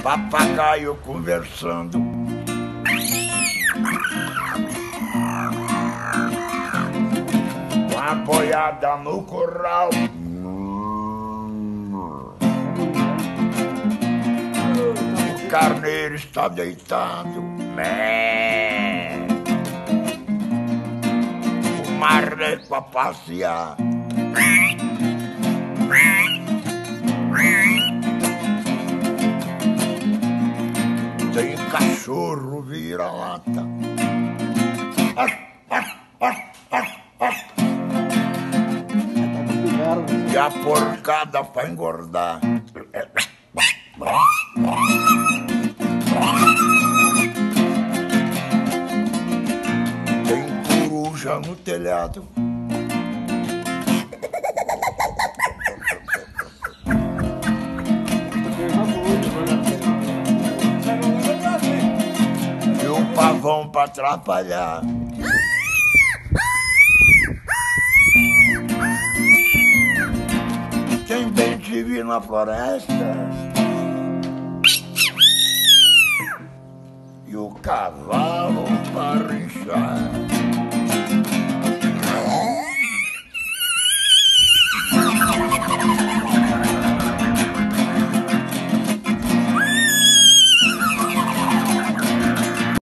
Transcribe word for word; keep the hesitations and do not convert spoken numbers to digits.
papagaio conversando. Com a boiada no curral. O carneiro está deitado. Mé. O marreco a passear. Tem cachorro vira-lata. E a porcada pra engordar. Tem coruja no telhado. E o pavão pra atrapalhar. Tem bem te vir na floresta. E o cavalo